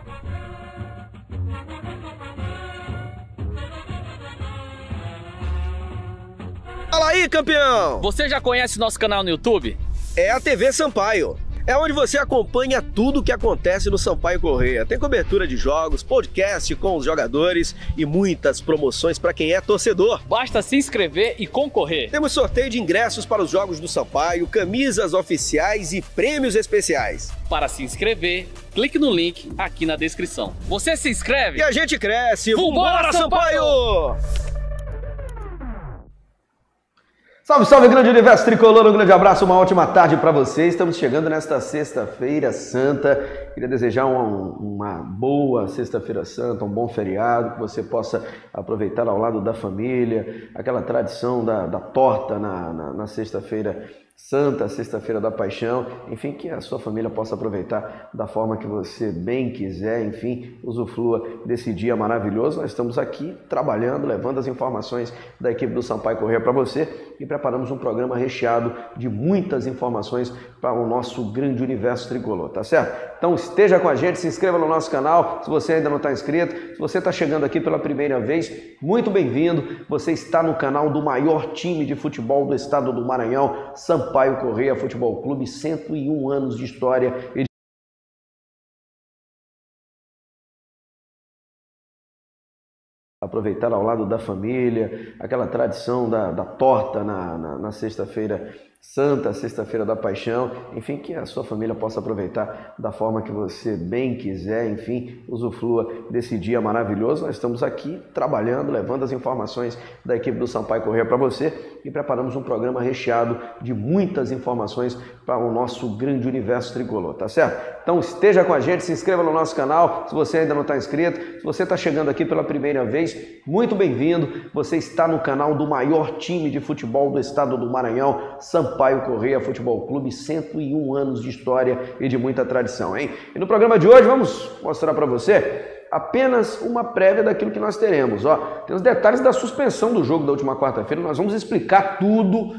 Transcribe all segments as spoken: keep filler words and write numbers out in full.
Fala aí, campeão! Você já conhece nosso canal no YouTube? É a T V Sampaio. É onde você acompanha tudo o que acontece no Sampaio Corrêa. Tem cobertura de jogos, podcast com os jogadores e muitas promoções para quem é torcedor. Basta se inscrever e concorrer. Temos sorteio de ingressos para os jogos do Sampaio, camisas oficiais e prêmios especiais. Para se inscrever, clique no link aqui na descrição. Você se inscreve? E a gente cresce! Vambora, Sampaio! Salve, salve, grande universo tricolor, um grande abraço, uma ótima tarde para vocês. Estamos chegando nesta sexta-feira santa. Queria desejar uma, uma boa sexta-feira santa, um bom feriado, que você possa aproveitar ao lado da família, aquela tradição da, da torta na, na, na sexta-feira santa, sexta-feira da paixão, enfim, que a sua família possa aproveitar da forma que você bem quiser, enfim, usufrua desse dia maravilhoso. Nós estamos aqui trabalhando, levando as informações da equipe do Sampaio Corrêa para você e preparamos um programa recheado de muitas informações para o nosso grande universo tricolor, tá certo? Então esteja com a gente, se inscreva no nosso canal, se você ainda não está inscrito, se você está chegando aqui pela primeira vez, muito bem-vindo, você está no canal do maior time de futebol do estado do Maranhão, Sampaio Corrêa Futebol Clube, cento e um anos de história e aproveitar ao lado da família, aquela tradição da, da torta na, na, na sexta-feira santa, sexta-feira da paixão, enfim, que a sua família possa aproveitar da forma que você bem quiser, enfim, usufrua desse dia maravilhoso. Nós estamos aqui trabalhando, levando as informações da equipe do Sampaio Corrêa para você e preparamos um programa recheado de muitas informações para o nosso grande universo tricolor, tá certo? Então esteja com a gente, se inscreva no nosso canal, se você ainda não está inscrito, se você está chegando aqui pela primeira vez, muito bem-vindo, você está no canal do maior time de futebol do estado do Maranhão, Sampaio Corrêa Futebol Clube, cento e um anos de história e de muita tradição, hein? E no programa de hoje vamos mostrar para você apenas uma prévia daquilo que nós teremos, ó. Tem os detalhes da suspensão do jogo da última quarta-feira, nós vamos explicar tudo,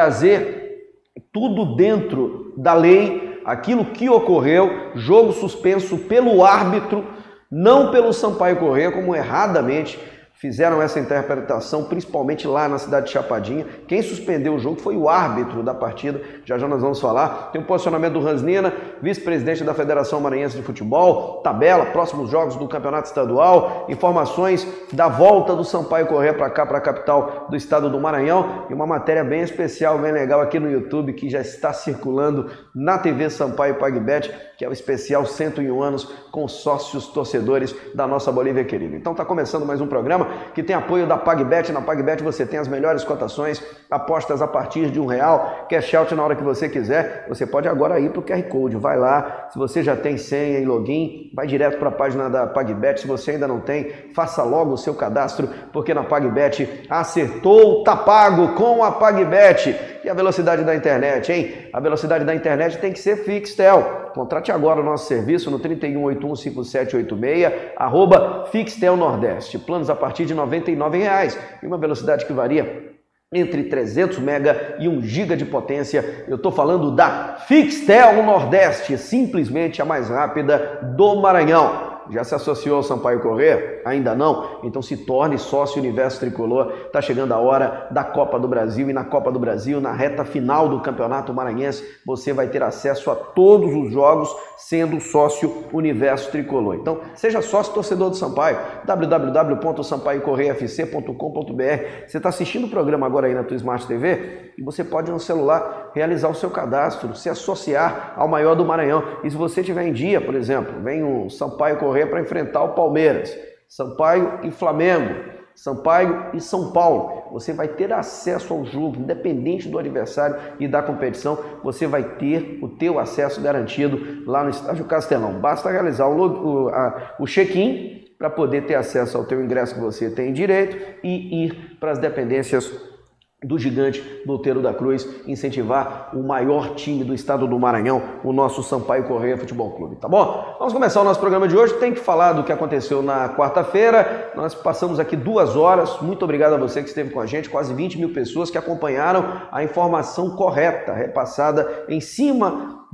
trazer tudo dentro da lei, aquilo que ocorreu, jogo suspenso pelo árbitro, não pelo Sampaio Corrêa, como erradamente fizeram essa interpretação, principalmente lá na cidade de Chapadinha. Quem suspendeu o jogo foi o árbitro da partida, já já nós vamos falar. Tem o posicionamento do Ransnina, vice-presidente da Federação Maranhense de Futebol, tabela, próximos jogos do Campeonato Estadual, informações da volta do Sampaio Corrêa para cá, para a capital do estado do Maranhão, e uma matéria bem especial, bem legal aqui no YouTube, que já está circulando na T V Sampaio PagBet, que é o especial cento e um anos com sócios torcedores da nossa Bolívia querida. Então está começando mais um programa que tem apoio da PagBet. Na PagBet você tem as melhores cotações, apostas a partir de um real, cash out na hora que você quiser. Você pode agora ir para o Q R Code, vai lá, se você já tem senha e login, vai direto para a página da PagBet. Se você ainda não tem, faça logo o seu cadastro, porque na PagBet acertou, tá pago com a PagBet. E a velocidade da internet, hein? A velocidade da internet tem que ser Fixtel. Contrate agora o nosso serviço no trinta e um, oitenta e um, cinquenta e sete oitenta e seis, arroba Fixtel Nordeste. Planos a partir de noventa e nove reais e uma velocidade que varia entre trezentos mega e um giga de potência. Eu estou falando da Fixtel Nordeste, simplesmente a mais rápida do Maranhão. Já se associou ao Sampaio Corrêa? Ainda não? Então se torne sócio Universo Tricolor. Está chegando a hora da Copa do Brasil, e na Copa do Brasil, na reta final do Campeonato Maranhense, você vai ter acesso a todos os jogos sendo sócio Universo Tricolor. Então seja sócio torcedor do Sampaio, w w w ponto sampaio correia f c ponto com ponto b r. Você está assistindo o programa agora aí na tua Smart T V e você pode no celular realizar o seu cadastro, se associar ao maior do Maranhão. E se você tiver em dia, por exemplo, vem o Sampaio Corrêa para enfrentar o Palmeiras, Sampaio e Flamengo, Sampaio e São Paulo, você vai ter acesso ao jogo, independente do adversário e da competição, você vai ter o teu acesso garantido lá no Estádio Castelão. Basta realizar o, o, o check-in para poder ter acesso ao teu ingresso que você tem direito e ir para as dependências do gigante do Outeiro da Cruz, incentivar o maior time do estado do Maranhão, o nosso Sampaio Corrêa Futebol Clube, tá bom? Vamos começar o nosso programa de hoje. Tem que falar do que aconteceu na quarta-feira. Nós passamos aqui duas horas, muito obrigado a você que esteve com a gente, quase vinte mil pessoas que acompanharam a informação correta, repassada em cima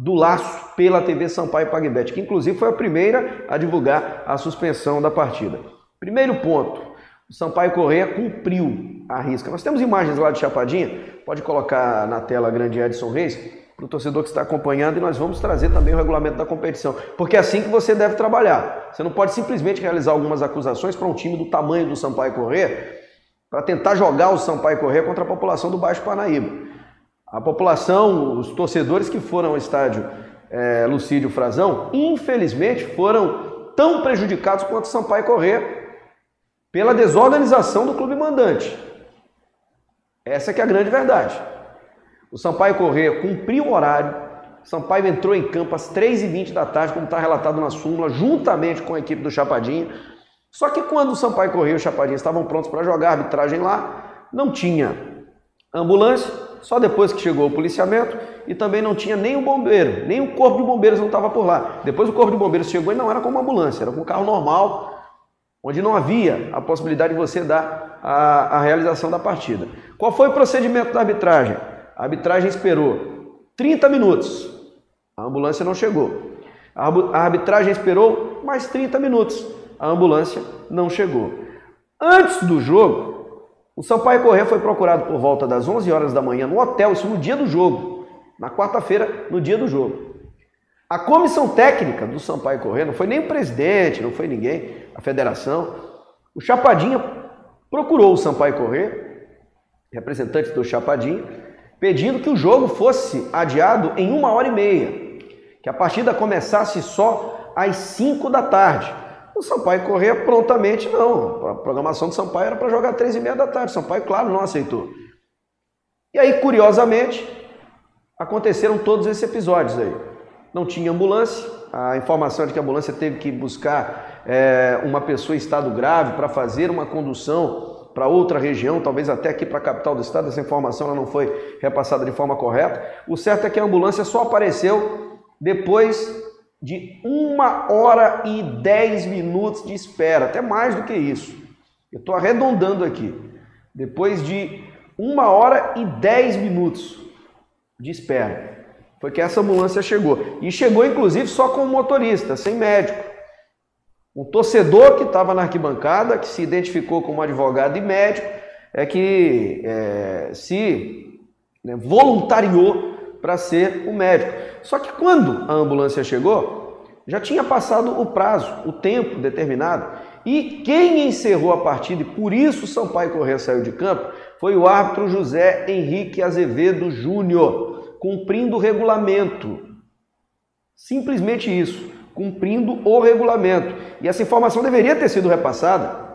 do laço pela T V Sampaio PagBet, que inclusive foi a primeira a divulgar a suspensão da partida. Primeiro ponto, o Sampaio Corrêa cumpriu a risca. Nós temos imagens lá de Chapadinha, pode colocar na tela a grande Edson Reis, para o torcedor que está acompanhando, e nós vamos trazer também o regulamento da competição, porque é assim que você deve trabalhar. Você não pode simplesmente realizar algumas acusações para um time do tamanho do Sampaio Corrêa, para tentar jogar o Sampaio Corrêa contra a população do Baixo Parnaíba. A população, os torcedores que foram ao estádio é, Lucídio Frazão, infelizmente foram tão prejudicados quanto o Sampaio Corrêa pela desorganização do clube mandante. Essa que é a grande verdade. O Sampaio Corrêa cumpriu o horário, o Sampaio entrou em campo às três e vinte da tarde, como está relatado na súmula, juntamente com a equipe do Chapadinha. Só que quando o Sampaio Corrêa e o Chapadinha estavam prontos para jogar a arbitragem lá, não tinha ambulância, só depois que chegou o policiamento, e também não tinha nem o bombeiro, nem o corpo de bombeiros não estava por lá. Depois o corpo de bombeiros chegou e não era como ambulância, era com um carro normal, onde não havia a possibilidade de você dar a, a realização da partida. Qual foi o procedimento da arbitragem? A arbitragem esperou trinta minutos, a ambulância não chegou. A arbitragem esperou mais trinta minutos, a ambulância não chegou. Antes do jogo, o Sampaio Corrêa foi procurado por volta das onze horas da manhã no hotel, isso no dia do jogo, na quarta-feira, no dia do jogo. A comissão técnica do Sampaio Corrêa, não foi nem o presidente, não foi ninguém, a federação, o Chapadinha procurou o Sampaio Corrêa, representante do Chapadinha, pedindo que o jogo fosse adiado em uma hora e meia, que a partida começasse só às cinco da tarde. O Sampaio Corrêa prontamente não, a programação do Sampaio era para jogar às três e meia da tarde, o Sampaio, claro, não aceitou. E aí, curiosamente, aconteceram todos esses episódios aí. Não tinha ambulância, a informação é de que a ambulância teve que buscar é, uma pessoa em estado grave para fazer uma condução para outra região, talvez até aqui para a capital do estado, essa informação ela não foi repassada de forma correta. O certo é que a ambulância só apareceu depois de uma hora e dez minutos de espera, até mais do que isso. Eu estou arredondando aqui. Depois de uma hora e dez minutos de espera, foi que essa ambulância chegou. E chegou inclusive só com o motorista, sem médico. Um torcedor que estava na arquibancada, que se identificou como advogado e médico, é que é, se né, voluntariou para ser o médico. Só que quando a ambulância chegou, já tinha passado o prazo, o tempo determinado. E quem encerrou a partida, e por isso o Sampaio Corrêa saiu de campo, foi o árbitro José Henrique Azevedo Júnior, cumprindo o regulamento. Simplesmente isso. Cumprindo o regulamento. E essa informação deveria ter sido repassada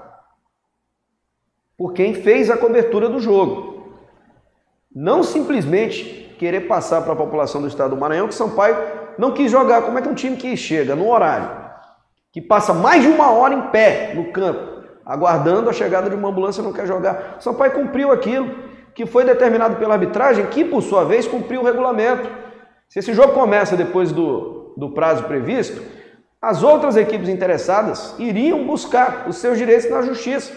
por quem fez a cobertura do jogo. Não simplesmente querer passar para a população do estado do Maranhão que Sampaio não quis jogar. Como é que um time que chega no horário, que passa mais de uma hora em pé no campo, aguardando a chegada de uma ambulância, não quer jogar? Sampaio cumpriu aquilo que foi determinado pela arbitragem, que por sua vez cumpriu o regulamento. Se esse jogo começa depois do do prazo previsto, as outras equipes interessadas iriam buscar os seus direitos na justiça.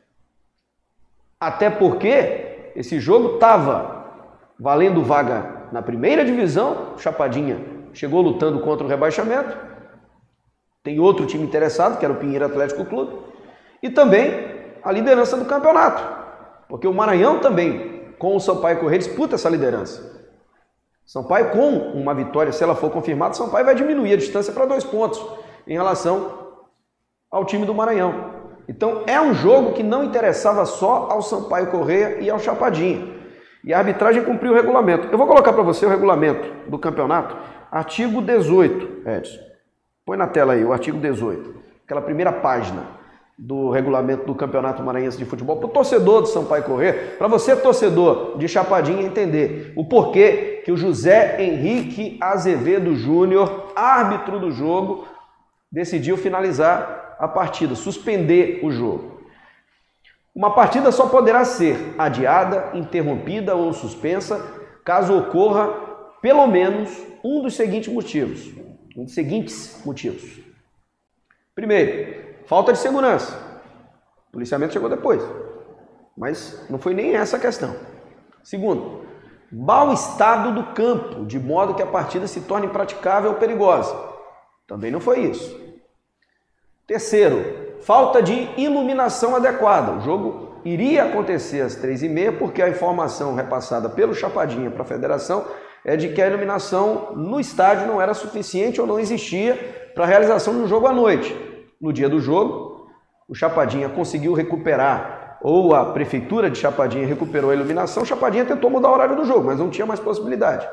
Até porque esse jogo estava valendo vaga na primeira divisão, o Chapadinha chegou lutando contra o rebaixamento, tem outro time interessado, que era o Pinheiro Atlético Clube, e também a liderança do campeonato, porque o Maranhão também, com o Sampaio Corrêa, disputa essa liderança. Sampaio, com uma vitória, se ela for confirmada, Sampaio vai diminuir a distância para dois pontos em relação ao time do Maranhão. Então, é um jogo que não interessava só ao Sampaio Corrêa e ao Chapadinha. E a arbitragem cumpriu o regulamento. Eu vou colocar para você o regulamento do campeonato, artigo dezoito, Edson. Põe na tela aí o artigo dezoito, aquela primeira página do regulamento do Campeonato Maranhense de Futebol, para o torcedor do Sampaio Corrêa, para você, torcedor de Chapadinha, entender o porquê que o José Henrique Azevedo Júnior, árbitro do jogo, decidiu finalizar a partida, suspender o jogo. Uma partida só poderá ser adiada, interrompida ou suspensa, caso ocorra pelo menos um dos seguintes motivos. Um dos seguintes motivos. Primeiro, falta de segurança. O policiamento chegou depois, mas não foi nem essa a questão. Segundo, mau estado do campo, de modo que a partida se torne impraticável ou perigosa. Também não foi isso. Terceiro, falta de iluminação adequada. O jogo iria acontecer às três e meia porque a informação repassada pelo Chapadinha para a federação é de que a iluminação no estádio não era suficiente ou não existia para a realização do jogo à noite. No dia do jogo, o Chapadinha conseguiu recuperar, ou a prefeitura de Chapadinha recuperou a iluminação, Chapadinha tentou mudar o horário do jogo, mas não tinha mais possibilidade.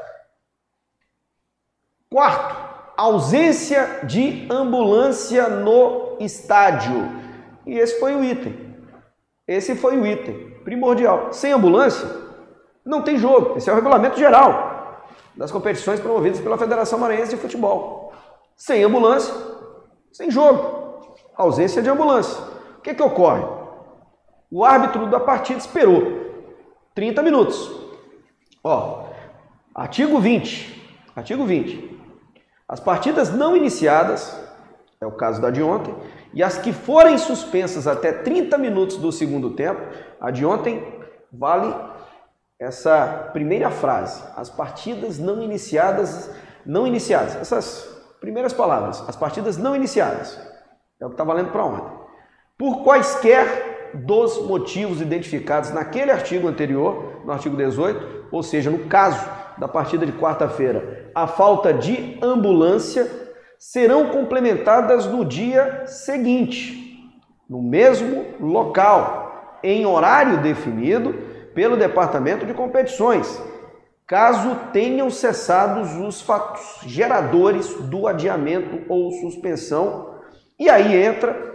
Quarto, ausência de ambulância no estádio. E esse foi o item. Esse foi o item primordial. Sem ambulância, não tem jogo. Esse é o regulamento geral das competições promovidas pela Federação Maranhense de Futebol. Sem ambulância, sem jogo. Ausência de ambulância. O que que ocorre? O árbitro da partida esperou trinta minutos. Ó, artigo vinte. Artigo vinte. As partidas não iniciadas, é o caso da de ontem, e as que forem suspensas até trinta minutos do segundo tempo, a de ontem vale essa primeira frase. As partidas não iniciadas, não iniciadas. Essas primeiras palavras, as partidas não iniciadas. É o que está valendo para ontem. Por quaisquer dos motivos identificados naquele artigo anterior, no artigo dezoito, ou seja, no caso da partida de quarta-feira, a falta de ambulância, serão complementadas no dia seguinte, no mesmo local, em horário definido pelo Departamento de Competições, caso tenham cessados os fatos geradores do adiamento ou suspensão. E aí entra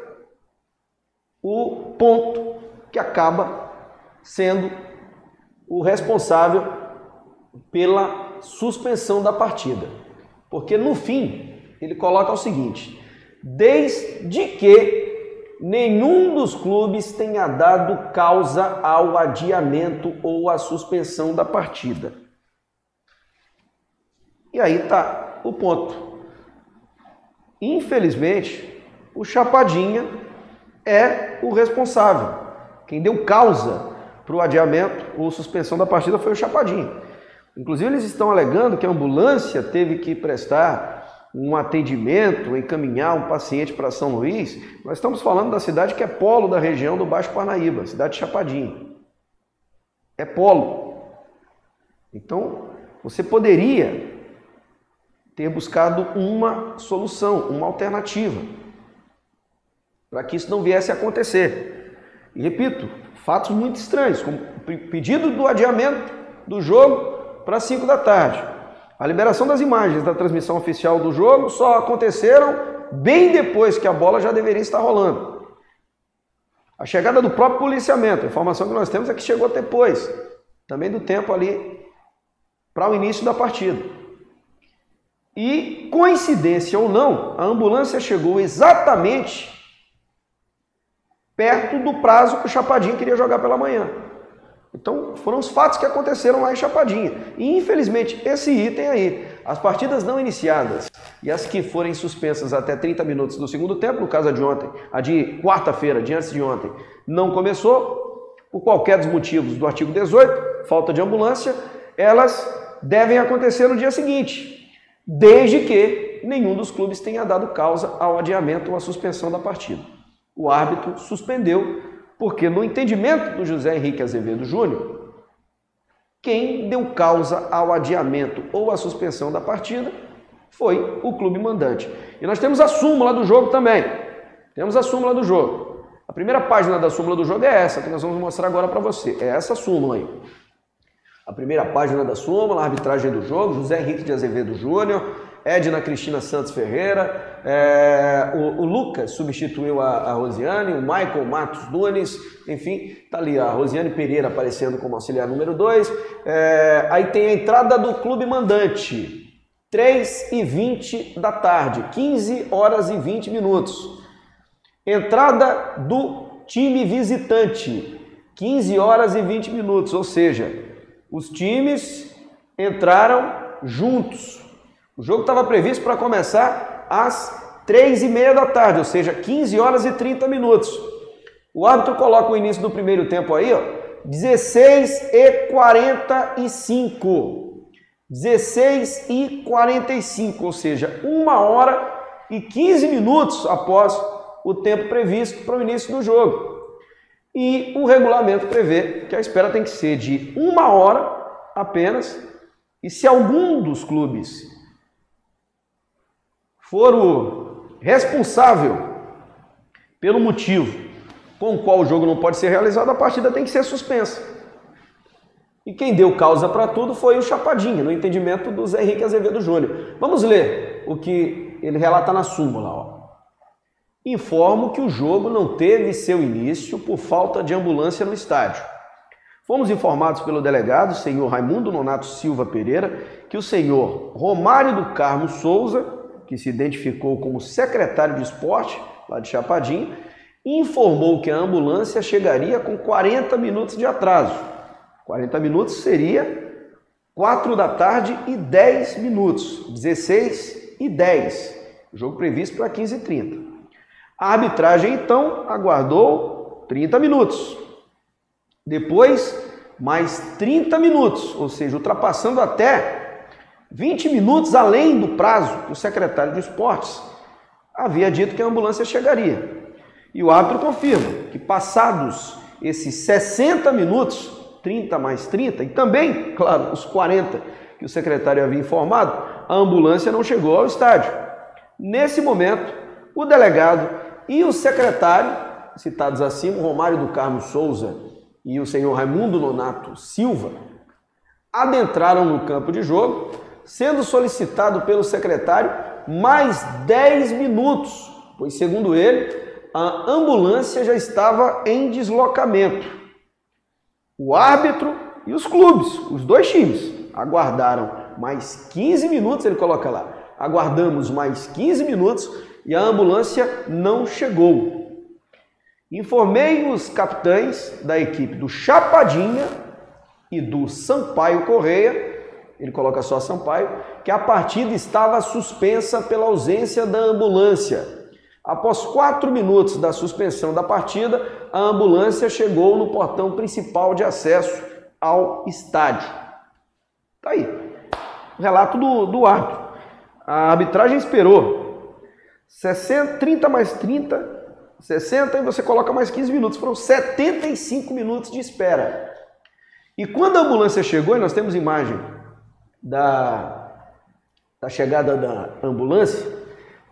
o ponto que acaba sendo o responsável pela suspensão da partida. Porque no fim, ele coloca o seguinte: desde que nenhum dos clubes tenha dado causa ao adiamento ou à suspensão da partida. E aí está o ponto. Infelizmente, o Chapadinha é o responsável. Quem deu causa para o adiamento ou suspensão da partida foi o Chapadinha. Inclusive, eles estão alegando que a ambulância teve que prestar um atendimento, encaminhar um paciente para São Luís. Nós estamos falando da cidade que é polo da região do Baixo Parnaíba, cidade de Chapadinha. É polo. Então, você poderia ter buscado uma solução, uma alternativa, para que isso não viesse a acontecer. E repito, fatos muito estranhos, como o pedido do adiamento do jogo para cinco da tarde. A liberação das imagens da transmissão oficial do jogo só aconteceram bem depois que a bola já deveria estar rolando. A chegada do próprio policiamento, a informação que nós temos é que chegou depois, também do tempo ali para o início da partida. E, coincidência ou não, a ambulância chegou exatamente perto do prazo que o Chapadinha queria jogar pela manhã. Então, foram os fatos que aconteceram lá em Chapadinha. E, infelizmente, esse item aí, as partidas não iniciadas e as que forem suspensas até trinta minutos do segundo tempo, no caso a de ontem, a de quarta-feira, de antes de ontem, não começou, por qualquer dos motivos do artigo dezoito, falta de ambulância, elas devem acontecer no dia seguinte, desde que nenhum dos clubes tenha dado causa ao adiamento ou à suspensão da partida. O árbitro suspendeu, porque no entendimento do José Henrique Azevedo Júnior, quem deu causa ao adiamento ou à suspensão da partida foi o clube mandante. E nós temos a súmula do jogo também. Temos a súmula do jogo. A primeira página da súmula do jogo é essa, que nós vamos mostrar agora para você. É essa súmula aí. A primeira página da súmula, a arbitragem do jogo, José Henrique de Azevedo Júnior, Edna Cristina Santos Ferreira, é, o, o Lucas substituiu a, a Rosiane, o Michael Matos Nunes, enfim, tá ali a Rosiane Pereira aparecendo como auxiliar número dois. É, aí tem a entrada do clube mandante, três e vinte da tarde, quinze horas e vinte minutos. Entrada do time visitante, quinze horas e vinte minutos, ou seja, os times entraram juntos. O jogo estava previsto para começar às três e meia da tarde, ou seja, quinze horas e trinta minutos. O árbitro coloca o início do primeiro tempo aí, ó, dezesseis e quarenta e cinco. dezesseis e quarenta e cinco, ou seja, uma hora e quinze minutos após o tempo previsto para o início do jogo. E o regulamento prevê que a espera tem que ser de uma hora apenas, e se algum dos clubes for o responsável pelo motivo com o qual o jogo não pode ser realizado, a partida tem que ser suspensa. E quem deu causa para tudo foi o Chapadinha, no entendimento do Zé Henrique Azevedo Júnior. Vamos ler o que ele relata na súmula. Ó. Informo que o jogo não teve seu início por falta de ambulância no estádio. Fomos informados pelo delegado, senhor Raimundo Nonato Silva Pereira, que o senhor Romário do Carmo Souza, que se identificou como secretário de esporte, lá de Chapadinha, informou que a ambulância chegaria com quarenta minutos de atraso. quarenta minutos seria quatro da tarde e dez minutos, dezesseis e dez, jogo previsto para quinze e trinta. A arbitragem, então, aguardou trinta minutos. Depois, mais trinta minutos, ou seja, ultrapassando até vinte minutos além do prazo que o secretário de esportes havia dito que a ambulância chegaria. E o árbitro confirma que passados esses sessenta minutos, trinta mais trinta, e também, claro, os quarenta que o secretário havia informado, a ambulância não chegou ao estádio. Nesse momento, o delegado e o secretário, citados acima, Romário do Carmo Souza e o senhor Raimundo Nonato Silva, adentraram no campo de jogo, sendo solicitado pelo secretário mais dez minutos, pois, segundo ele, a ambulância já estava em deslocamento. O árbitro e os clubes, os dois times, aguardaram mais quinze minutos, ele coloca lá, aguardamos mais quinze minutos e a ambulância não chegou. Informei os capitães da equipe do Chapadinha e do Sampaio Correia, ele coloca só Sampaio, que a partida estava suspensa pela ausência da ambulância. Após quatro minutos da suspensão da partida, a ambulância chegou no portão principal de acesso ao estádio. Tá aí, o relato do, do árbitro. A arbitragem esperou sessenta, trinta mais trinta, sessenta, e você coloca mais quinze minutos. Foram setenta e cinco minutos de espera. E quando a ambulância chegou, e nós temos imagem da, da chegada da ambulância,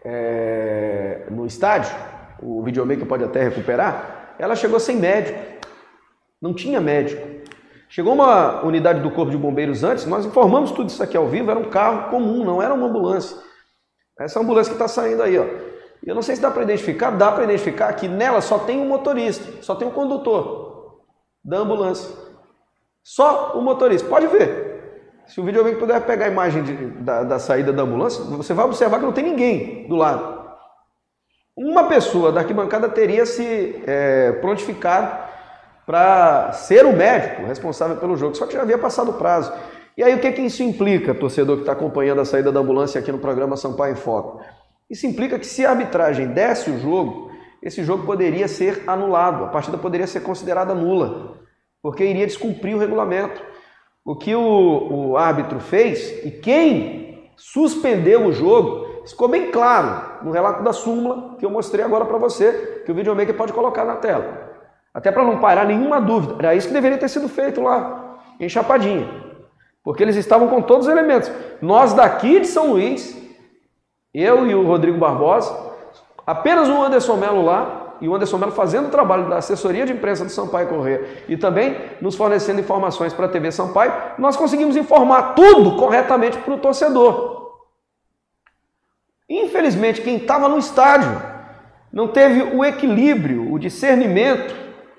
É, no estádio, o videomaker pode até recuperar, ela chegou sem médico, não tinha médico. Chegou uma unidade do Corpo de Bombeiros antes, nós informamos tudo isso aqui ao vivo, era um carro comum, não era uma ambulância. Essa ambulância que está saindo aí, ó. E eu não sei se dá para identificar, dá para identificar que nela só tem um motorista, só tem um condutor da ambulância. Só o motorista, pode ver. Se o videomaker puder pegar a imagem de, da, da saída da ambulância, você vai observar que não tem ninguém do lado. Uma pessoa da arquibancada teria se é, prontificado para ser o médico responsável pelo jogo, só que já havia passado o prazo. E aí o que, que isso implica, torcedor que está acompanhando a saída da ambulância aqui no programa Sampaio em Foco? Isso implica que se a arbitragem desse o jogo, esse jogo poderia ser anulado, a partida poderia ser considerada nula, porque iria descumprir o regulamento. O que o, o árbitro fez e quem suspendeu o jogo, ficou bem claro no relato da súmula que eu mostrei agora para você, que o videomaker pode colocar na tela. Até para não parar nenhuma dúvida, era isso que deveria ter sido feito lá em Chapadinha, porque eles estavam com todos os elementos. Nós daqui de São Luís, eu e o Rodrigo Barbosa, apenas o Anderson Melo lá, e o Anderson Melo fazendo o trabalho da assessoria de imprensa do Sampaio Correia e também nos fornecendo informações para a T V Sampaio, nós conseguimos informar tudo corretamente para o torcedor. Infelizmente, quem estava no estádio não teve o equilíbrio, o discernimento,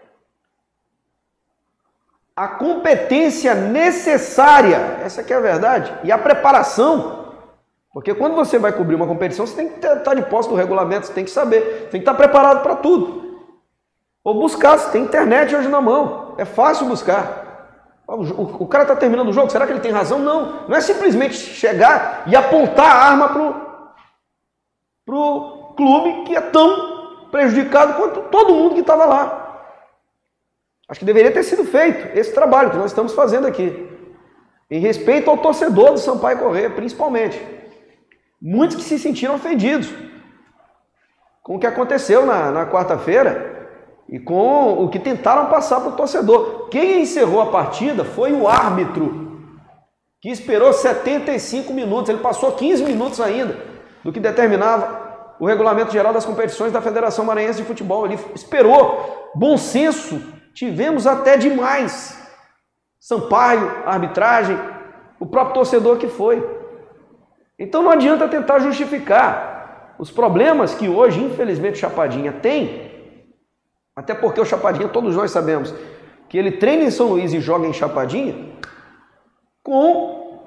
a competência necessária, essa que é a verdade, e a preparação. Porque quando você vai cobrir uma competição, você tem que estar de posse do regulamento, você tem que saber, você tem que estar preparado para tudo. Ou buscar, você tem internet hoje na mão, é fácil buscar. O, o cara está terminando o jogo, será que ele tem razão? Não, não é simplesmente chegar e apontar a arma para o clube que é tão prejudicado quanto todo mundo que estava lá. Acho que deveria ter sido feito esse trabalho que nós estamos fazendo aqui. Em respeito ao torcedor do Sampaio Corrêa, principalmente. Muitos que se sentiram ofendidos com o que aconteceu na, na quarta-feira e com o que tentaram passar para o torcedor. Quem encerrou a partida foi o árbitro, que esperou setenta e cinco minutos. Ele passou quinze minutos ainda do que determinava o regulamento geral das competições da Federação Maranhense de Futebol. Ele esperou. Bom senso, tivemos até demais. Sampaio, a arbitragem, o próprio torcedor que foi. Então não adianta tentar justificar os problemas que hoje, infelizmente, o Chapadinha tem, até porque o Chapadinha, todos nós sabemos, que ele treina em São Luís e joga em Chapadinha com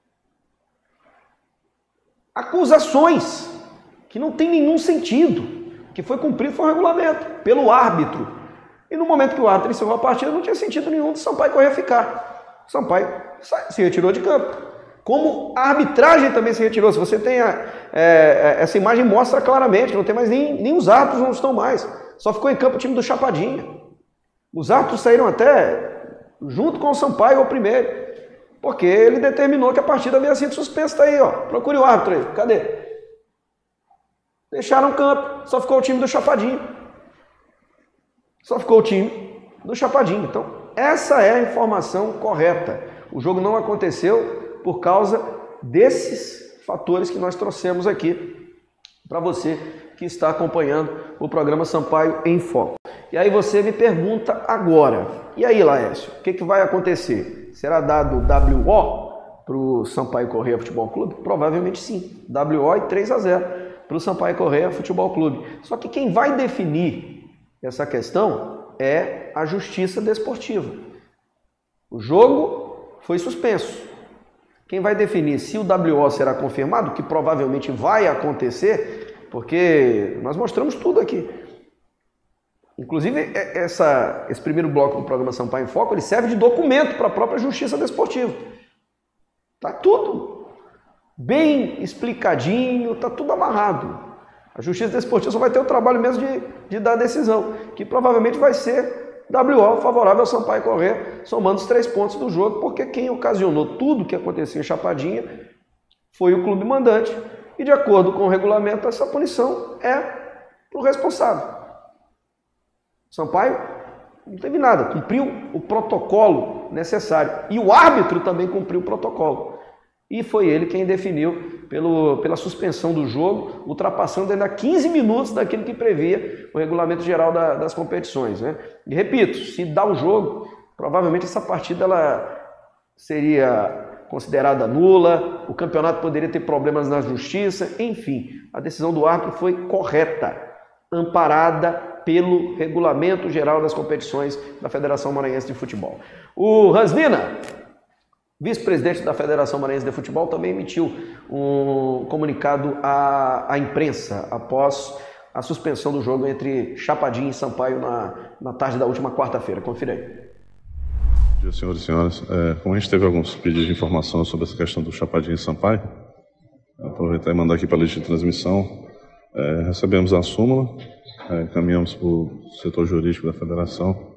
acusações que não tem nenhum sentido, que foi cumprido foi o regulamento, pelo árbitro. E no momento que o árbitro encerrou a partida, não tinha sentido nenhum do Sampaio Corrêa ficar. O Sampaio se retirou de campo. Como a arbitragem também se retirou. Se você tem a, é, essa imagem mostra claramente, não tem mais nem, nem os árbitros não estão mais. Só ficou em campo o time do Chapadinha. Os árbitros saíram até junto com o Sampaio ao primeiro, porque ele determinou que a partida havia sido suspensa. Está aí, ó. Procure o árbitro aí. Cadê? Deixaram o campo. Só ficou o time do Chapadinha. Só ficou o time do Chapadinha. Então, essa é a informação correta. O jogo não aconteceu por causa desses fatores que nós trouxemos aqui para você que está acompanhando o programa Sampaio em Foco. E aí você me pergunta agora, e aí, Laércio, o que, que vai acontecer? Será dado W O para o Sampaio Corrêa Futebol Clube? Provavelmente sim, W O e três a zero para o Sampaio Corrêa Futebol Clube. Só que quem vai definir essa questão é a Justiça Desportiva. O jogo foi suspenso. Quem vai definir se o W O será confirmado, que provavelmente vai acontecer, porque nós mostramos tudo aqui. Inclusive, essa, esse primeiro bloco do programa Sampaio em Foco, ele serve de documento para a própria Justiça Desportiva. Está tudo bem explicadinho, está tudo amarrado. A Justiça Desportiva só vai ter o trabalho mesmo de, de dar a decisão, que provavelmente vai ser W O favorável ao Sampaio Corrêa, somando os três pontos do jogo, porque quem ocasionou tudo que aconteceu em Chapadinha foi o clube mandante, e de acordo com o regulamento, essa punição é para o responsável. Sampaio não teve nada, cumpriu o protocolo necessário, e o árbitro também cumpriu o protocolo. E foi ele quem definiu pelo, pela suspensão do jogo, ultrapassando ainda quinze minutos daquilo que previa o regulamento geral da, das competições, né? E repito, se dá o jogo, provavelmente essa partida ela seria considerada nula, o campeonato poderia ter problemas na justiça, enfim, a decisão do árbitro foi correta, amparada pelo regulamento geral das competições da Federação Maranhense de Futebol. O Rasnina, vice-presidente da Federação Maranhense de Futebol, também emitiu um comunicado à, à imprensa após a suspensão do jogo entre Chapadinha e Sampaio na, na tarde da última quarta-feira. Confira aí. Bom dia, senhores e senhoras. É, como a gente teve alguns pedidos de informação sobre essa questão do Chapadinha e Sampaio, aproveitar e mandar aqui para a lista de transmissão. É, recebemos a súmula, é, encaminhamos para o setor jurídico da federação.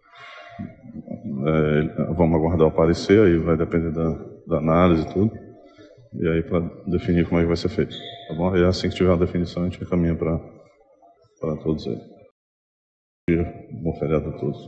É, vamos aguardar o parecer, aí vai depender da, da análise e tudo, e aí para definir como é que vai ser feito, tá bom? E assim que tiver a definição, a gente encaminha para todos eles. Bom feriado a todos.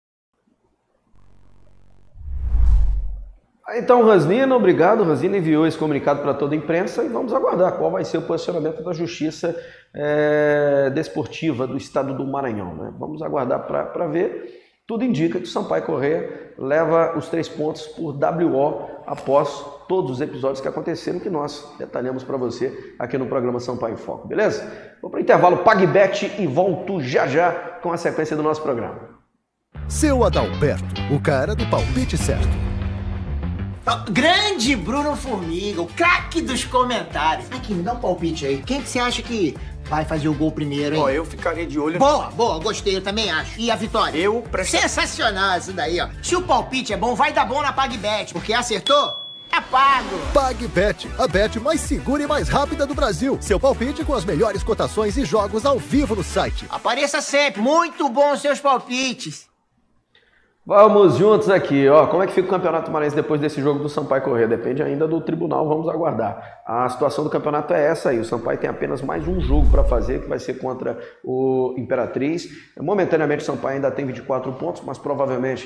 Então, Rasnina, obrigado. Rasnina enviou esse comunicado para toda a imprensa e vamos aguardar qual vai ser o posicionamento da Justiça é, Desportiva do Estado do Maranhão, né? Vamos aguardar para ver. Tudo indica que o Sampaio Corrêa leva os três pontos por W O após todos os episódios que aconteceram, que nós detalhamos para você aqui no programa Sampaio em Foco, beleza? Vou para o intervalo PagBet e volto já já com a sequência do nosso programa. Seu Adalberto, o cara do palpite certo. Oh, grande Bruno Formiga, o craque dos comentários. Aqui, me dá um palpite aí. Quem que você acha que vai fazer o gol primeiro, hein? Ó, eu ficaria de olho... Boa, boa, gostei, eu também acho. E a vitória? Eu... Presta... Sensacional isso daí, ó. Se o palpite é bom, vai dar bom na PagBet, porque acertou, é pago. PagBet, a bet mais segura e mais rápida do Brasil. Seu palpite com as melhores cotações e jogos ao vivo no site. Apareça sempre, muito bom seus palpites. Vamos juntos aqui, ó. Como é que fica o Campeonato Maranhense depois desse jogo do Sampaio Corrêa? Depende ainda do tribunal, vamos aguardar. A situação do campeonato é essa aí. O Sampaio tem apenas mais um jogo para fazer, que vai ser contra o Imperatriz. Momentaneamente o Sampaio ainda tem vinte e quatro pontos, mas provavelmente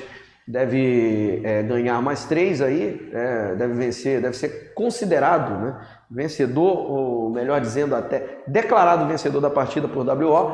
deve é, ganhar mais três aí, é, deve vencer, deve ser considerado, né, vencedor, ou melhor dizendo, até declarado vencedor da partida por W O,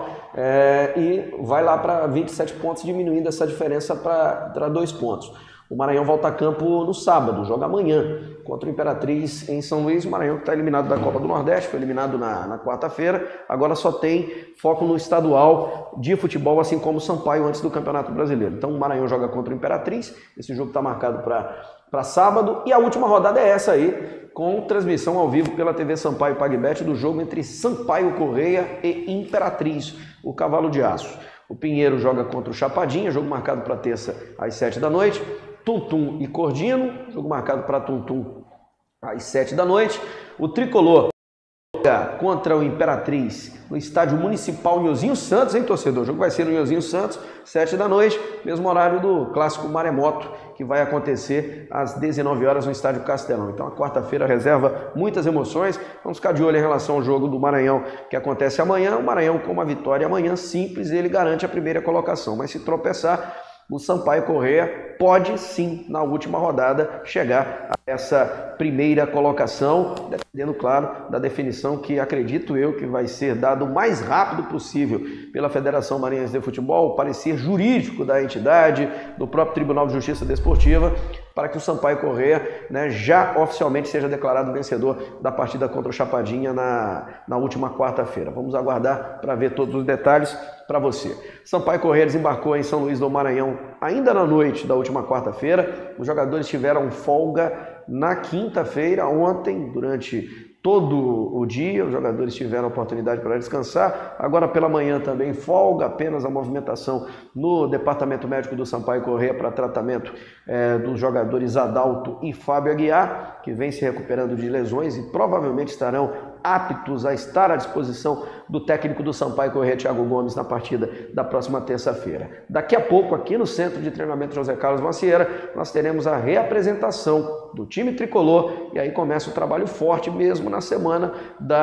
é, e vai lá para vinte e sete pontos, diminuindo essa diferença para dois pontos. O Maranhão volta a campo no sábado, joga amanhã contra o Imperatriz em São Luís. O Maranhão que está eliminado da Copa do Nordeste, foi eliminado na, na quarta-feira, agora só tem foco no estadual de futebol, assim como o Sampaio antes do Campeonato Brasileiro. Então o Maranhão joga contra o Imperatriz, esse jogo está marcado para sábado, e a última rodada é essa aí, com transmissão ao vivo pela T V Sampaio PagBet do jogo entre Sampaio Corrêa e Imperatriz, o Cavalo de Aço. O Pinheiro joga contra o Chapadinha, jogo marcado para terça às sete da noite. Tuntum e Cordino, jogo marcado para Tuntum às sete da noite. O Tricolor joga contra o Imperatriz no estádio municipal Nhozinho Santos, hein, torcedor? O jogo vai ser no Nhozinho Santos, sete da noite, mesmo horário do clássico Maremoto, que vai acontecer às dezenove horas no estádio Castelão. Então a quarta-feira reserva muitas emoções. Vamos ficar de olho em relação ao jogo do Maranhão, que acontece amanhã. O Maranhão, com uma vitória amanhã simples, ele garante a primeira colocação, mas se tropeçar, o Sampaio Corrêa pode sim, na última rodada, chegar a essa primeira colocação, dependendo, claro, da definição que acredito eu que vai ser dado o mais rápido possível pela Federação Maranhense de Futebol, o parecer jurídico da entidade, do próprio Tribunal de Justiça Desportiva, para que o Sampaio Corrêa, né, já oficialmente seja declarado vencedor da partida contra o Chapadinha na, na última quarta-feira. Vamos aguardar para ver todos os detalhes para você. Sampaio Corrêa desembarcou em São Luís do Maranhão ainda na noite da última quarta-feira. Os jogadores tiveram folga na quinta-feira, ontem, durante todo o dia, os jogadores tiveram oportunidade para descansar. Agora pela manhã também folga, apenas a movimentação no departamento médico do Sampaio Corrêa para tratamento é, dos jogadores Adalto e Fábio Aguiar, que vem se recuperando de lesões e provavelmente estarão aptos a estar à disposição do técnico do Sampaio Corrêa, Thiago Gomes, na partida da próxima terça-feira. Daqui a pouco, aqui no Centro de Treinamento José Carlos Macieira, nós teremos a reapresentação do time tricolor, e aí começa o trabalho forte mesmo na semana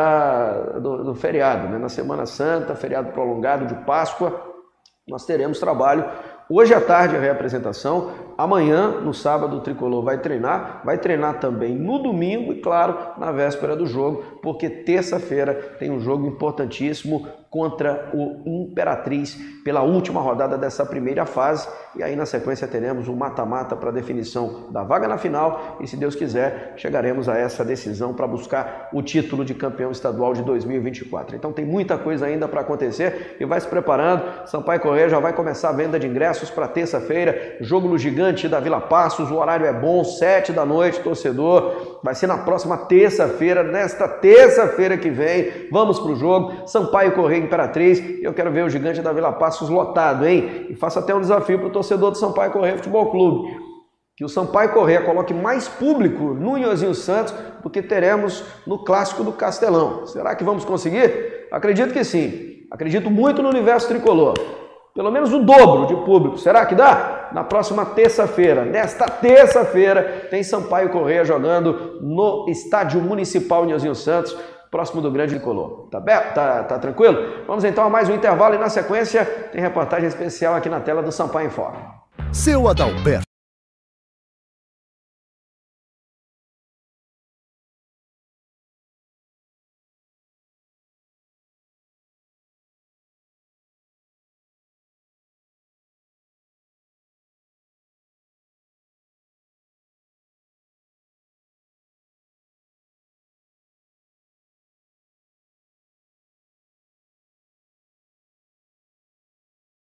da, do, do feriado, né? Na Semana Santa, feriado prolongado de Páscoa, nós teremos trabalho. Hoje à tarde a reapresentação, amanhã, no sábado, o Tricolor vai treinar, vai treinar também no domingo e, claro, na véspera do jogo, porque terça-feira tem um jogo importantíssimo contra o Imperatriz pela última rodada dessa primeira fase, e aí na sequência teremos um mata-mata para definição da vaga na final, e se Deus quiser, chegaremos a essa decisão para buscar o título de campeão estadual de dois mil e vinte e quatro. Então tem muita coisa ainda para acontecer e vai se preparando. Sampaio Corrêa já vai começar a venda de ingressos para terça-feira, jogo no Gigante da Vila Passos, o horário é bom, sete da noite, torcedor, vai ser na próxima terça-feira, nesta terça-feira que vem, vamos para o jogo, Sampaio Corrêa Imperatriz, e eu quero ver o Gigante da Vila Passos lotado, hein? E faço até um desafio para o torcedor do Sampaio Corrêa Futebol Clube, que o Sampaio Corrêa coloque mais público no Nhozinho Santos do que teremos no Clássico do Castelão. Será que vamos conseguir? Acredito que sim, acredito muito no universo tricolor. Pelo menos o dobro de público. Será que dá? Na próxima terça-feira, nesta terça-feira, tem Sampaio Corrêa jogando no Estádio Municipal Nhozinho Santos, próximo do Grande Tricolor. Tá, tá, tá tranquilo? Vamos então a mais um intervalo e na sequência tem reportagem especial aqui na tela do Sampaio Informa. Seu Adalberto.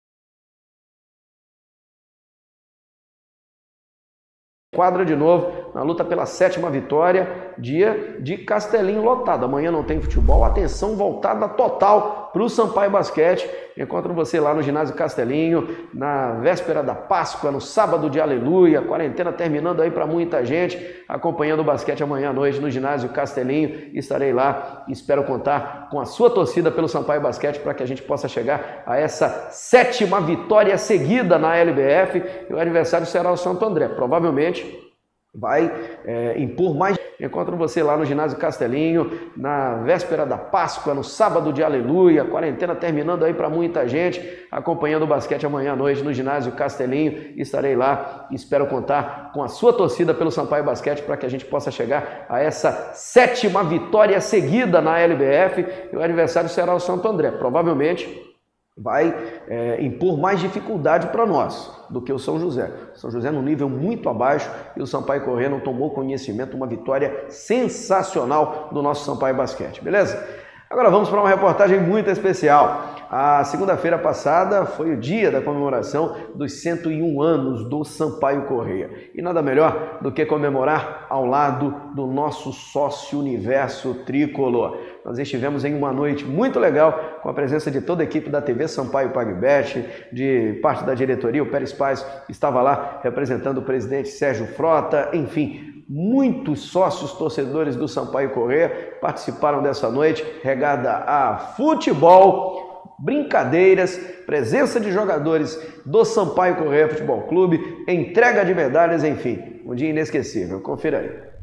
Quadra de novo na luta pela sétima vitória, dia de Castelinho lotado. Amanhã não tem futebol, atenção voltada total para o Sampaio Basquete. Encontro você lá no ginásio Castelinho, na véspera da Páscoa, no sábado de Aleluia, quarentena terminando aí para muita gente, acompanhando o basquete amanhã à noite no ginásio Castelinho. Estarei lá e espero contar com a sua torcida pelo Sampaio Basquete para que a gente possa chegar a essa sétima vitória seguida na L B F, e o adversário será o Santo André. Provavelmente vai é, impor mais. Encontro você lá no ginásio Castelinho, na véspera da Páscoa, no sábado de Aleluia, quarentena terminando aí para muita gente, acompanhando o basquete amanhã à noite no ginásio Castelinho. Estarei lá e espero contar com a sua torcida pelo Sampaio Basquete para que a gente possa chegar a essa sétima vitória seguida na L B F, e o adversário será o Santo André. Provavelmente vai é, impor mais dificuldade para nós do que o São José. O São José num nível muito abaixo, e o Sampaio Corrêa não tomou conhecimento, uma vitória sensacional do nosso Sampaio Basquete, beleza? Agora vamos para uma reportagem muito especial. A segunda-feira passada foi o dia da comemoração dos cento e um anos do Sampaio Corrêa. E nada melhor do que comemorar ao lado do nosso sócio Universo Tricolor. Nós estivemos em uma noite muito legal, com a presença de toda a equipe da T V Sampaio PagBet, de parte da diretoria. O Pérez Paz estava lá representando o presidente Sérgio Frota, enfim, muitos sócios torcedores do Sampaio Corrêa participaram dessa noite, regada a futebol, brincadeiras, presença de jogadores do Sampaio Corrêa Futebol Clube, entrega de medalhas, enfim, um dia inesquecível. Confira aí.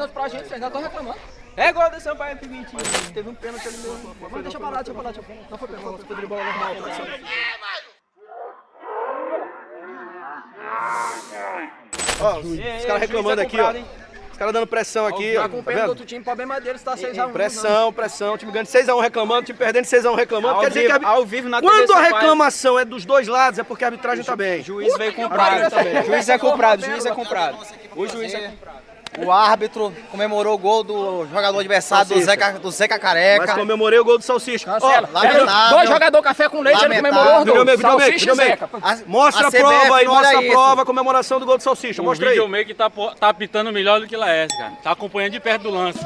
pênalti pra gente, vocês já estão reclamando. É igual do Sampaio P vinte, teve um pênalti ali mesmo. Mas deixa pra lá, deixa pra lá, deixa pra lá. Não foi pênalti, foi de bola normal. Ó, os, os caras reclamando aqui, ó. Os caras dando pressão aqui, ó. Tá com pena do outro time, problema deles, tá seis a um. Pressão, pressão. Time ganhando seis a um reclamando, time perdendo seis a um reclamando. Quer dizer que ao vivo na quando a reclamação é dos dois lados, é porque a arbitragem tá bem. O juiz veio comprado também. O juiz é comprado, o juiz é comprado. O juiz é comprado. O árbitro comemorou o gol do jogador adversário, do Zeca, do Zeca Careca. Mas comemorei o gol do Salsicha. Cancela. Oh, lamentável. Dois jogadores café com leite, ele comemorou os dois. Salsicha e Zeca. Mostra a, a prova aí, mostra a prova, a comemoração do gol do Salsicha. O mostra aí. O videomaker tá, tá apitando melhor do que Laércio, cara. Tá acompanhando de perto do lance.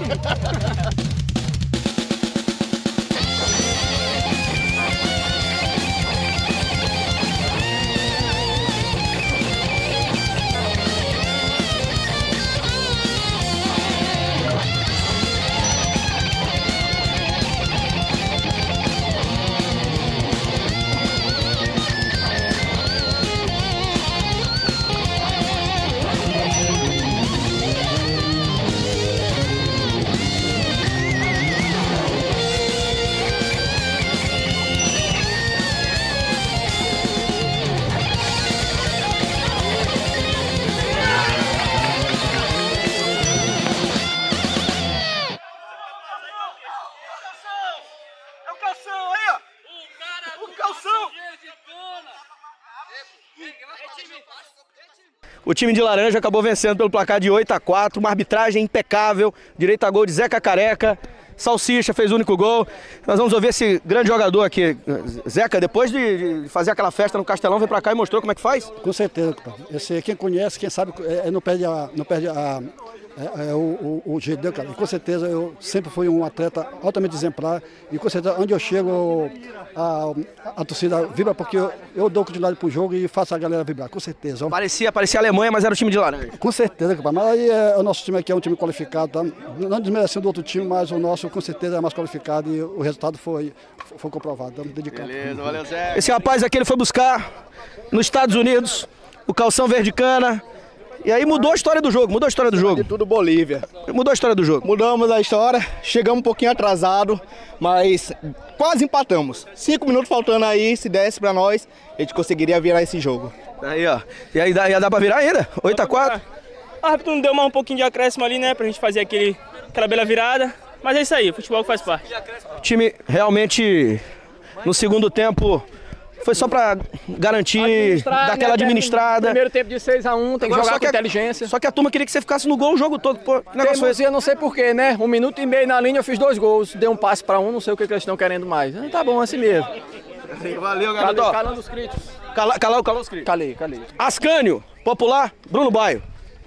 O time de laranja acabou vencendo pelo placar de oito a quatro, uma arbitragem impecável, direito a gol de Zeca Careca, Salsicha fez o único gol. Nós vamos ouvir esse grande jogador aqui. Zeca, depois de fazer aquela festa no Castelão, veio pra cá e mostrou como é que faz? Com certeza, esse, quem conhece, quem sabe, é, não perde a... Não perde a É, é o, o, o jeito dele, cara. E com certeza eu sempre fui um atleta altamente exemplar. E com certeza onde eu chego, a, a, a torcida vibra porque eu, eu dou continuidade pro jogo e faço a galera vibrar, com certeza. Parecia, parecia a Alemanha, mas era o time de laranja. Com certeza, cara. Mas aí é, o nosso time aqui é um time qualificado, tá? Não desmerecendo do outro time, mas o nosso com certeza é mais qualificado e o resultado foi, foi comprovado. Estamos dedicados. Beleza, valeu, Zé. Esse rapaz aqui ele foi buscar nos Estados Unidos o calção verde cana. E aí mudou a história do jogo, mudou a história do jogo. De tudo Bolívia. Mudou a história do jogo. Mudamos a história, chegamos um pouquinho atrasado, mas quase empatamos. Cinco minutos faltando aí, se desse pra nós, a gente conseguiria virar esse jogo. Aí, ó. E aí dá, ia dar pra virar ainda? oito a quatro? O árbitro não deu mais um pouquinho de acréscimo ali, né, pra gente fazer aquele, aquela bela virada. Mas é isso aí, o futebol faz parte. O time realmente, no segundo tempo... Foi só pra garantir, dar aquela administrada. Primeiro tempo de seis a um, tem que jogar com inteligência. Só que a turma queria que você ficasse no gol o jogo todo. Pô, que negócio foi esse? Eu não sei porquê, né? Um minuto e meio na linha eu fiz dois gols. Dei um passe pra um, não sei o que, que eles estão querendo mais. Tá bom, assim mesmo. Valeu, galera. Calando os críticos. Cala, calou, calou os críticos. Calei, calei. Ascânio, popular, Bruno Baio.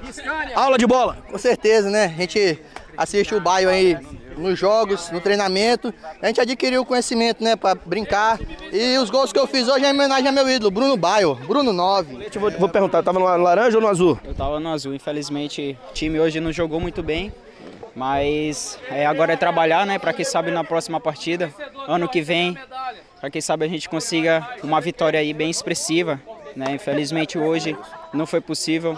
Aula de bola. Com certeza, né? A gente assiste o Baio aí nos jogos, no treinamento. A gente adquiriu o conhecimento, né, pra brincar. E os gols que eu fiz hoje é em homenagem ao meu ídolo, Bruno Baio, Bruno nove. Eu vou, vou perguntar, tava no laranja ou no azul? Eu tava no azul, infelizmente o time hoje não jogou muito bem. Mas é, agora é trabalhar, né, para quem sabe na próxima partida, ano que vem, para quem sabe a gente consiga uma vitória aí bem expressiva, né? Infelizmente hoje não foi possível,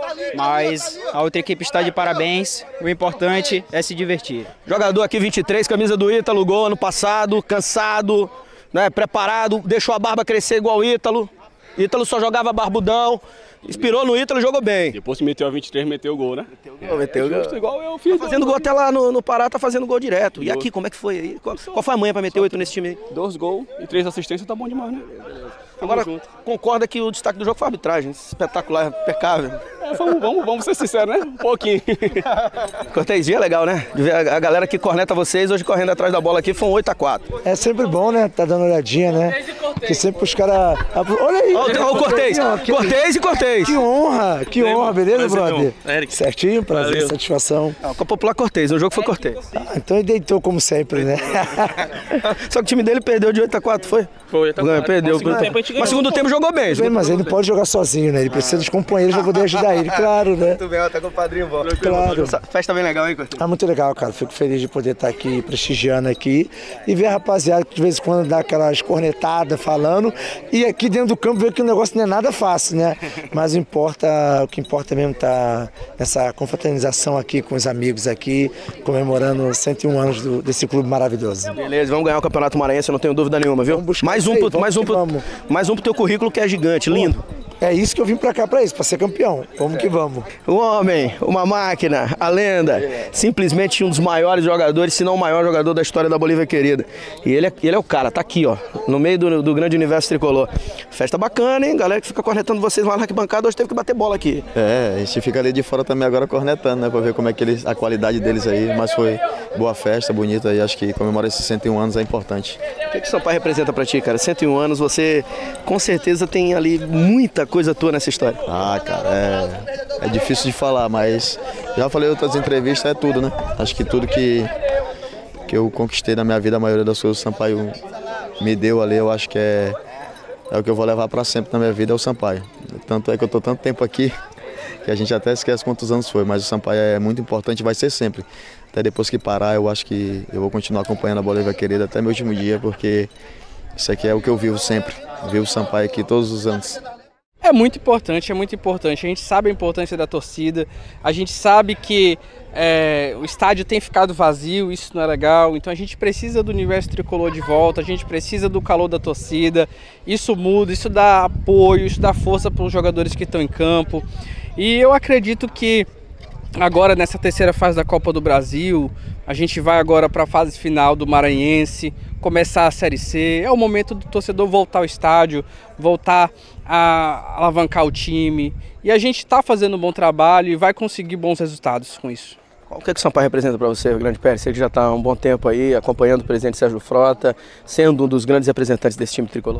mas a outra equipe está de parabéns, o importante é se divertir. Jogador aqui vinte e três, camisa do Ítalo, gol ano passado, cansado, né, preparado, deixou a barba crescer igual o Ítalo. Ítalo só jogava barbudão, inspirou no Ítalo e jogou bem. Depois que meteu a vinte e três, meteu o gol, né? Meteu o gol, meteu o gol. Justo, igual eu fiz. Tá fazendo gol até lá no, no Pará, tá fazendo gol direto. E aqui, como é que foi aí? Qual, qual foi a manha pra meter oito nesse time aí? Dois gols e três assistências, tá bom demais, né? Agora, concorda que o destaque do jogo foi a arbitragem, espetacular, impecável. É, vamos, vamos, vamos ser sinceros, né? Um pouquinho. Cortesia é legal, né? De ver a, a galera que corneta vocês, hoje correndo atrás da bola aqui, foi um oito a quatro. É sempre bom, né? Tá dando olhadinha, né? Que sempre os caras... Olha aí! Olha o Cortez! Cortez e Cortez! Que honra, que honra, beleza, brother? Eric. Certinho, prazer, valeu. Satisfação. Ah, com a popular Cortez, o jogo foi Cortez. Ah, então ele deitou como sempre, né? Só que o time dele perdeu de oito a quatro, foi? Foi, oito a quatro. Perdeu. Mas segundo tempo jogou bem. Bem, mas ele não pode jogar sozinho, né? Ele precisa dos companheiros para poder ajudar ele, claro, né? Muito bem, ó, tá com o padrinho bom. Claro. Essa festa bem legal, hein, Cortez? Tá muito legal, cara. Fico feliz de poder estar aqui, prestigiando aqui e ver a rapaziada que de vez em quando dá aquelas cornetadas, fala falando. E aqui dentro do campo vê que o negócio não é nada fácil, né? Mas o, importa, o que importa mesmo tá nessa confraternização aqui com os amigos aqui, comemorando cento e um anos do, desse clube maravilhoso. Beleza, vamos ganhar o Campeonato Maranhense, eu não tenho dúvida nenhuma, viu? Mais um, pro, mais, um pro, mais um pro teu currículo que é gigante, lindo. É isso que eu vim pra cá pra isso, pra ser campeão. Vamos que vamos. O homem, uma máquina, a lenda, simplesmente um dos maiores jogadores, se não o maior jogador da história da Bolívia querida. E ele é, ele é o cara, tá aqui, ó, no meio do, do grande universo tricolor. Festa bacana, hein? Galera que fica cornetando vocês lá na arquibancada, hoje teve que bater bola aqui. É, a gente fica ali de fora também agora cornetando, né? Pra ver como é que eles, a qualidade deles aí. Mas foi boa festa, bonita, e acho que comemorar esses cento e um anos é importante. O que, que o Sampaio representa pra ti, cara? cento e um anos, você com certeza tem ali muita coisa tua nessa história. Ah, cara, é, é difícil de falar, mas já falei em outras entrevistas, é tudo, né? Acho que tudo que, que eu conquistei na minha vida, a maioria das coisas o Sampaio me deu ali, eu acho que é, é o que eu vou levar para sempre na minha vida, é o Sampaio. Tanto é que eu tô tanto tempo aqui que a gente até esquece quantos anos foi, mas o Sampaio é muito importante, vai ser sempre. Até depois que parar, eu acho que eu vou continuar acompanhando a Bolívia querida até meu último dia, porque isso aqui é o que eu vivo sempre. Eu vivo o Sampaio aqui todos os anos. É muito importante, é muito importante. A gente sabe a importância da torcida, a gente sabe que é, o estádio tem ficado vazio, isso não é legal. Então a gente precisa do universo tricolor de volta, a gente precisa do calor da torcida. Isso muda, isso dá apoio, isso dá força para os jogadores que estão em campo. E eu acredito que agora nessa terceira fase da Copa do Brasil, a gente vai agora para a fase final do Maranhense, começar a Série C. É o momento do torcedor voltar ao estádio, voltar a alavancar o time. E a gente está fazendo um bom trabalho e vai conseguir bons resultados com isso. Qual que é que o Sampaio representa para você, Grande Pérez? Você que já está há um bom tempo aí, acompanhando o presidente Sérgio Frota, sendo um dos grandes representantes desse time tricolor.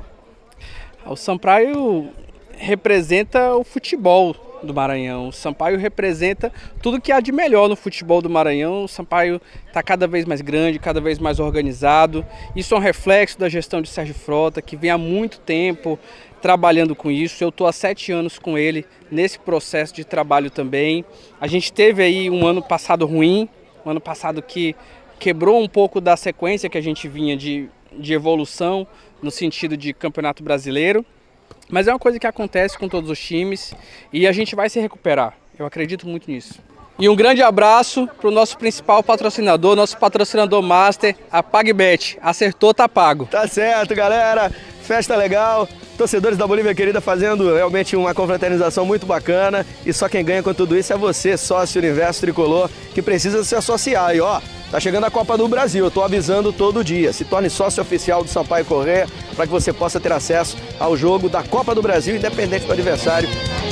O Sampaio representa o futebol do Maranhão. O Sampaio representa tudo que há de melhor no futebol do Maranhão. O Sampaio está cada vez mais grande, cada vez mais organizado. Isso é um reflexo da gestão de Sérgio Frota, que vem há muito tempo trabalhando com isso. Eu estou há sete anos com ele nesse processo de trabalho também. A gente teve aí um ano passado ruim, um ano passado que quebrou um pouco da sequência que a gente vinha de, de evolução no sentido de Campeonato Brasileiro. Mas é uma coisa que acontece com todos os times e a gente vai se recuperar. Eu acredito muito nisso. E um grande abraço para o nosso principal patrocinador, nosso patrocinador master, a PagBet. Acertou, tá pago. Tá certo, galera. Festa legal. Torcedores da Bolívia querida fazendo realmente uma confraternização muito bacana. E só quem ganha com tudo isso é você, sócio Universo Tricolor, que precisa se associar. E ó, tá chegando a Copa do Brasil, eu tô avisando todo dia. Se torne sócio oficial do Sampaio Corrêa para que você possa ter acesso ao jogo da Copa do Brasil, independente do adversário.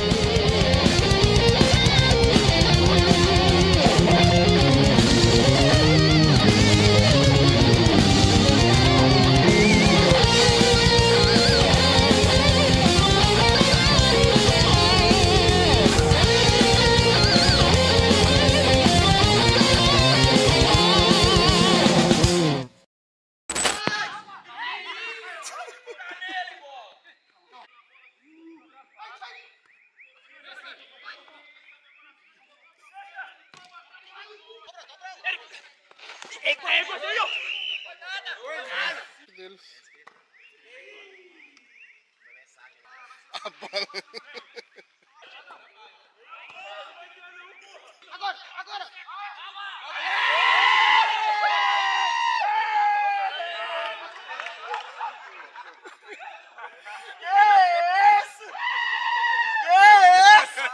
Agora, agora! Que é isso? Que é isso?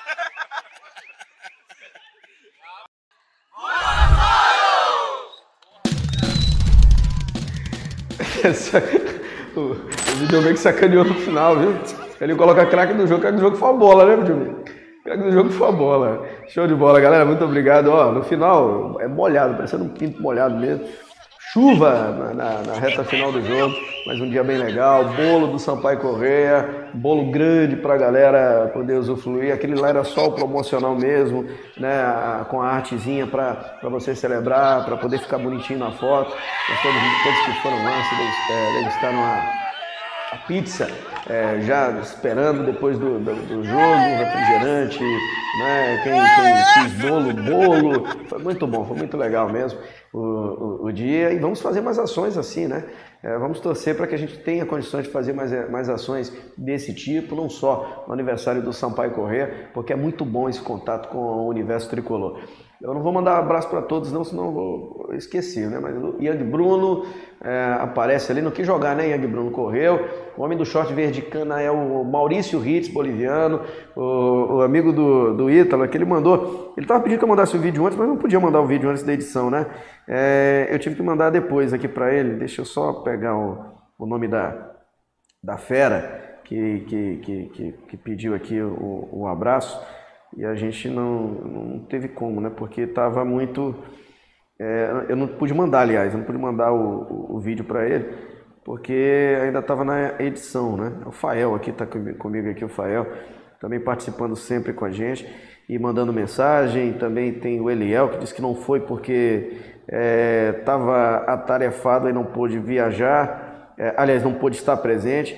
Essa, o, o videogame que sacaneou no final, viu? Ele coloca craque do jogo, craque do jogo foi a bola, né, videogame? Craque do jogo foi a bola. Show de bola, galera, muito obrigado. Ó, no final é molhado, parecendo um pinto molhado mesmo. Chuva na, na, na reta final do jogo, mas um dia bem legal. Bolo do Sampaio Corrêa, bolo grande pra galera poder usufruir. Aquele lá era só o promocional mesmo, né? Com a artezinha pra, pra você celebrar, pra poder ficar bonitinho na foto. Mas todos, todos que foram lá se degustaram a, a pizza é, já esperando depois do, do, do jogo, refrigerante, né? Quem, quem quis bolo, bolo. Foi muito bom, foi muito legal mesmo o, o, o dia. E vamos fazer mais ações assim, né? É, vamos torcer para que a gente tenha condições de fazer mais, mais ações desse tipo, não só no aniversário do Sampaio Corrêa, porque é muito bom esse contato com o universo tricolor. Eu não vou mandar um abraço para todos não, senão eu vou esquecer, né? Mas o Yang Bruno é, aparece ali, não quis jogar, né? Yang Bruno correu. O homem do short verde cana é o Maurício Ritz, boliviano, o, o amigo do, do Ítalo, que ele mandou. Ele estava pedindo que eu mandasse o vídeo antes, mas não podia mandar o vídeo antes da edição, né? É, eu tive que mandar depois aqui para ele. Deixa eu só pegar o, o nome da, da fera que, que, que, que, que pediu aqui o, o abraço. E a gente não, não teve como, né? Porque estava muito... É, eu não pude mandar, aliás, eu não pude mandar o, o, o vídeo para ele, porque ainda estava na edição, né? O Fael aqui, está comigo aqui, o Fael, também participando sempre com a gente e mandando mensagem. Também tem o Eliel, que disse que não foi porque estava é, atarefado e não pôde viajar, é, aliás, não pôde estar presente.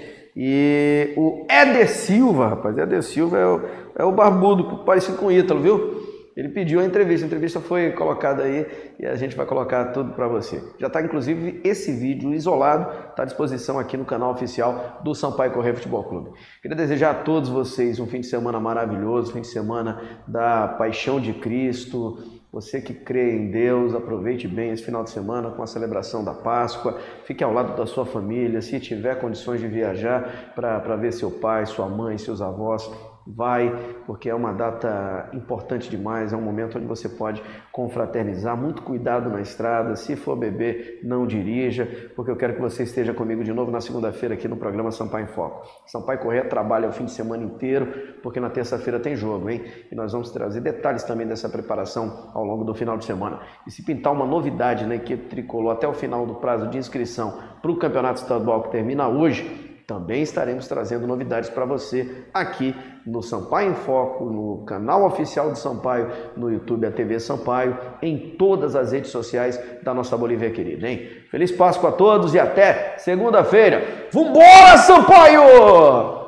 E o Éder Silva, rapaz, Éder Silva é o, é o barbudo, parecido com o Ítalo, viu? Ele pediu a entrevista, a entrevista foi colocada aí e a gente vai colocar tudo para você. Já está, inclusive, esse vídeo isolado, está à disposição aqui no canal oficial do Sampaio Corrêa Futebol Clube. Queria desejar a todos vocês um fim de semana maravilhoso, fim de semana da Paixão de Cristo. Você que crê em Deus, aproveite bem esse final de semana com a celebração da Páscoa, fique ao lado da sua família, se tiver condições de viajar para ver seu pai, sua mãe, seus avós, vai, porque é uma data importante demais, é um momento onde você pode confraternizar. Muito cuidado na estrada, se for beber, não dirija, porque eu quero que você esteja comigo de novo na segunda-feira aqui no programa Sampaio em Foco. Sampaio Corrêa trabalha o fim de semana inteiro, porque na terça-feira tem jogo, hein? E nós vamos trazer detalhes também dessa preparação ao longo do final de semana. E se pintar uma novidade na equipe tricolor até o final do prazo de inscrição para o Campeonato Estadual que termina hoje, também estaremos trazendo novidades para você aqui no Sampaio em Foco, no canal oficial do Sampaio, no YouTube, a T V Sampaio, em todas as redes sociais da nossa Bolívia querida, hein? Feliz Páscoa a todos e até segunda-feira. Vambora, Sampaio!